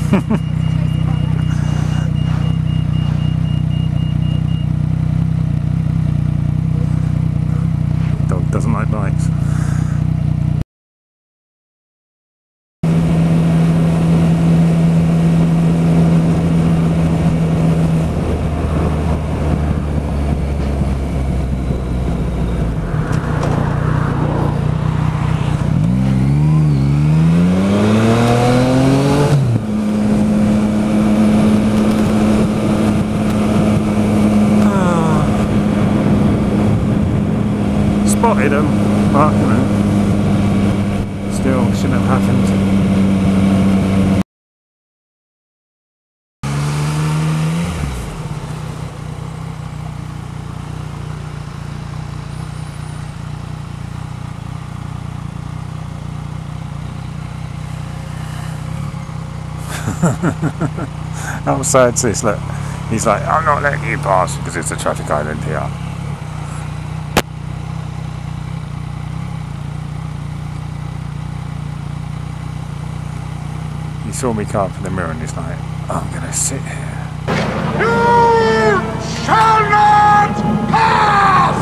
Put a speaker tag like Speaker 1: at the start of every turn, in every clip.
Speaker 1: Dog doesn't like bikes. Spotted them, but you know, still shouldn't have happened. How sad is this? Look, he's like, I'm not letting you pass because it's a traffic island here. He saw me come up in the mirror and he's like, I'm gonna sit here. You shall not pass!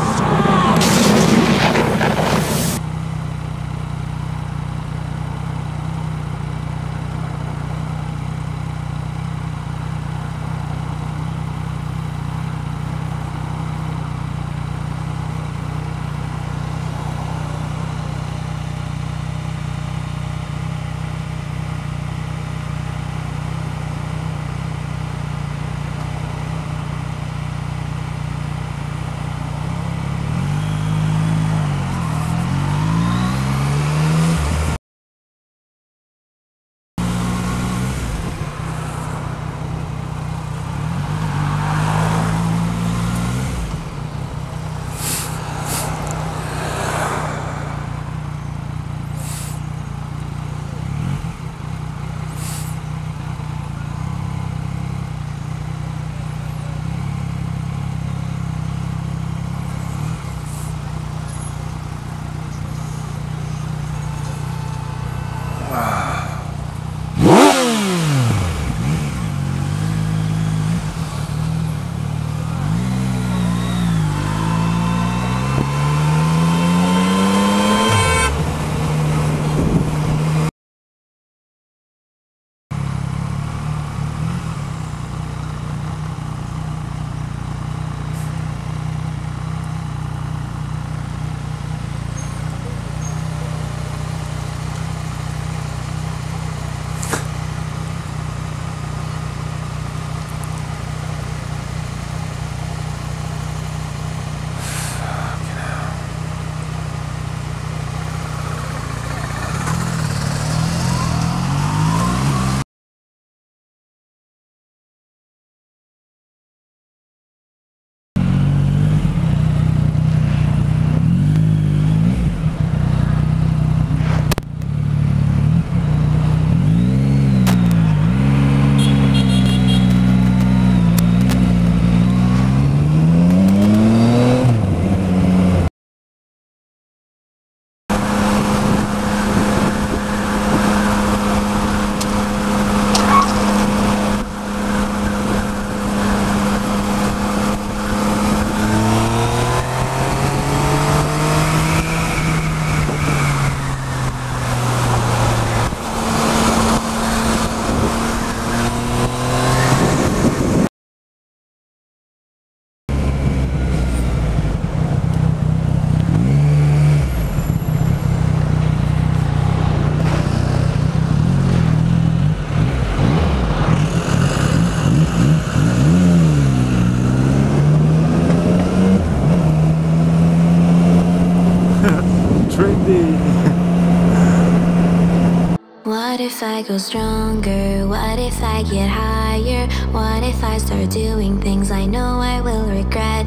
Speaker 2: What if I go stronger? What if I get higher? What if I start doing things I know I will regret?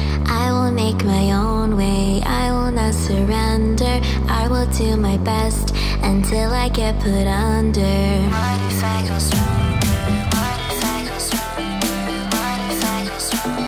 Speaker 2: I will make my own way, I will not surrender. I will do my best until I get put under. What if I go stronger?